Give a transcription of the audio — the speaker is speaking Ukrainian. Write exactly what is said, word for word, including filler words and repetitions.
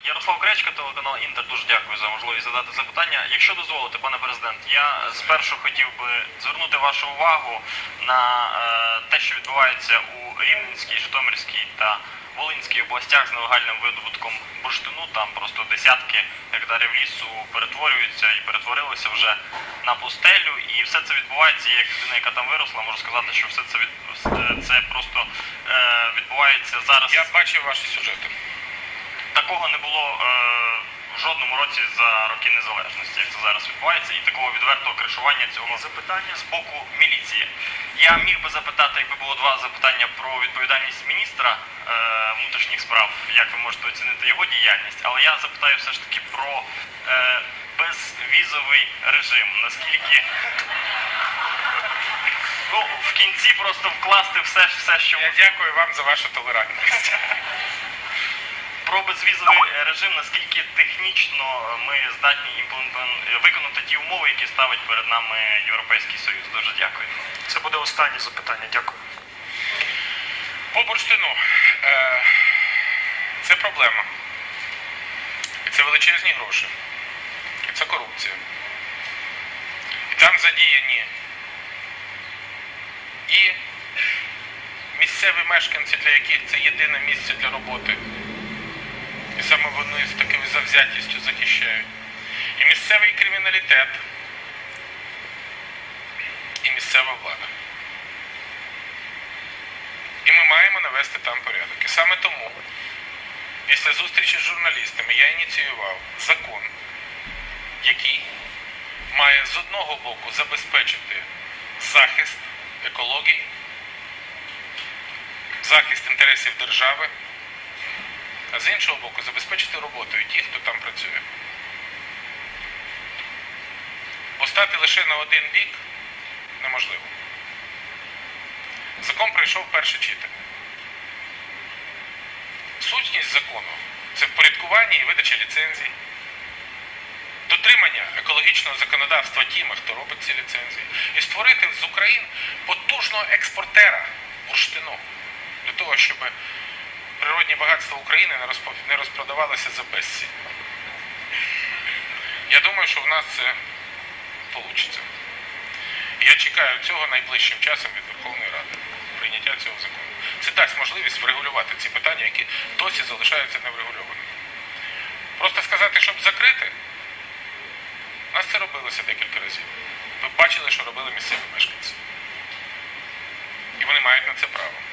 Ярослав Кречка, телеканал Інтер, дуже дякую за можливість задати запитання. Якщо дозволите, пане президент, я спершу хотів би звернути вашу увагу на е, те, що відбувається у Рівненській, Житомирській та Волинській областях з нелегальним видобутком бурштину. Там просто десятки гектарів лісу перетворюються і перетворилися вже на пустелю. І все це відбувається, як людина, яка там виросла, можу сказати, що все це, від... це просто е, відбувається зараз. Я бачив ваші сюжети. Такого не було е, в жодному році за роки незалежності, як це зараз відбувається, і такого відвертого кришування цього запитання з боку міліції. Я міг би запитати, якби було два запитання про відповідальність міністра е, внутрішніх справ, як ви можете оцінити його діяльність, але я запитаю все ж таки про е, безвізовий режим, наскільки... Ну, в кінці просто вкласти все, все що... Я дякую вам за вашу толерантність. Про безвізовий режим, наскільки технічно ми здатні виконати ті умови, які ставить перед нами Європейський Союз. Дуже дякую. Це буде останнє запитання. Дякую. По бурштину. Це проблема. І це величезні гроші. І це корупція. І там задіяні і місцеві мешканці, для яких це єдине місце для роботи. І саме вони з такою завзятістю захищають. І місцевий криміналітет, і місцева влада. І ми маємо навести там порядок. І саме тому, після зустрічі з журналістами, я ініціював закон, який має з одного боку забезпечити захист екології, захист інтересів держави, а з іншого боку забезпечити роботою ті, хто там працює. Бо стати лише на один бік неможливо. Закон пройшов перше читання. Сутність закону – це впорядкування і видача ліцензій, дотримання екологічного законодавства тими, хто робить ці ліцензії, і створити з України потужного експортера бурштину, для того, щоб природні багатства України не розпродавалися за безцінь. Я думаю, що в нас це вийде. І я чекаю цього найближчим часом від Верховної Ради, прийняття цього закону. Це дасть можливість врегулювати ці питання, які досі залишаються неврегульованими. Просто сказати, щоб закрити, у нас це робилося декілька разів. Ви бачили, що робили місцеві мешканці. І вони мають на це право.